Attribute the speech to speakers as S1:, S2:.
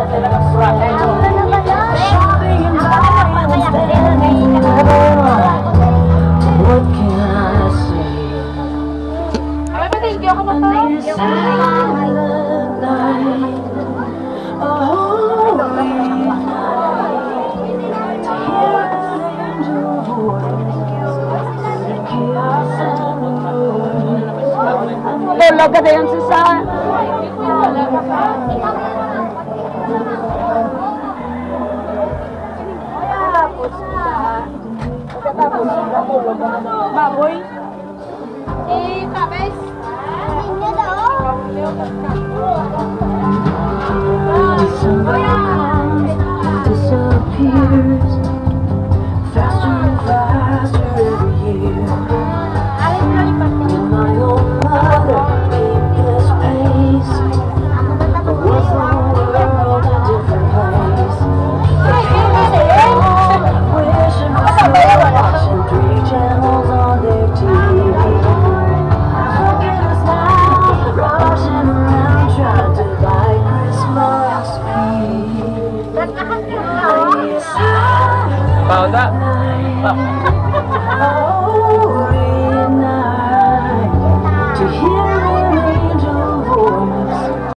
S1: What can I say? On this silent night, a holy night, to hear an angel voice, chaos and noise.
S2: Look at the answer side. Baboy.
S3: Tapos, hindi daw.
S1: Disappears faster and faster every year. When my own mother kept this pace, was the world a different place? Wishing watching 3 channels on their TV. Look at us now, rushing around trying to buy Christmas peace.
S4: About that.